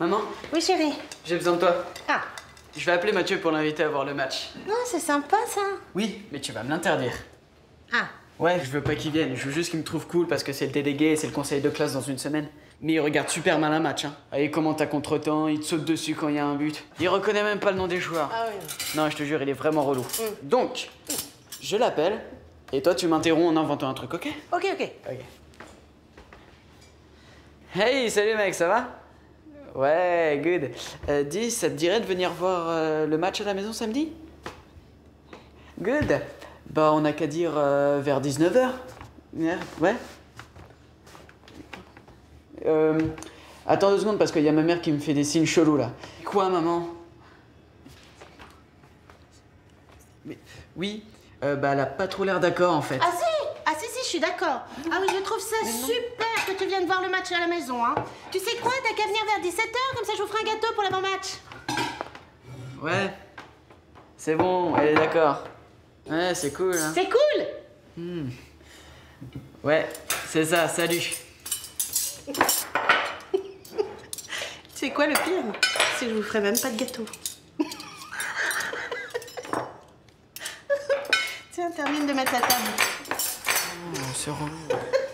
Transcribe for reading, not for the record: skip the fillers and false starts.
Maman? Oui, chérie. J'ai besoin de toi. Ah. Je vais appeler Mathieu pour l'inviter à voir le match. Non, c'est sympa, ça. Oui, mais tu vas me l'interdire. Ah. Ouais, je veux pas qu'il vienne. Je veux juste qu'il me trouve cool parce que c'est le délégué et c'est le conseil de classe dans une semaine. Mais il regarde super mal un match, hein. Ah, il commente à contre-temps, il te saute dessus quand il y a un but. Il reconnaît même pas le nom des joueurs. Ah oui. Non, je te jure, il est vraiment relou. Donc, je l'appelle et toi tu m'interromps en inventant un truc, ok? Ok, ok. Ok. Hey, salut mec, ça va? Ouais, good. Dis, ça te dirait de venir voir le match à la maison samedi? Good. Bah, on n'a qu'à dire vers 19h. Ouais. Attends 2 secondes parce qu'il y a ma mère qui me fait des signes chelous là. Quoi, maman? Mais oui, bah elle a pas trop l'air d'accord en fait. Ah si! Ah si, je suis d'accord. Ah oui, je trouve ça super que tu viennes voir le match à la maison, hein. Tu sais quoi? T'as qu'à venir vers 17h, comme ça je vous ferai un gâteau pour l'avant-match. Ouais. C'est bon, elle est d'accord. Ouais, c'est cool, hein. C'est cool! Ouais, c'est ça, salut. Tu sais quoi le pire? C'est que je vous ferai même pas de gâteau. Tiens, termine de mettre la table. Oh, c'est relou.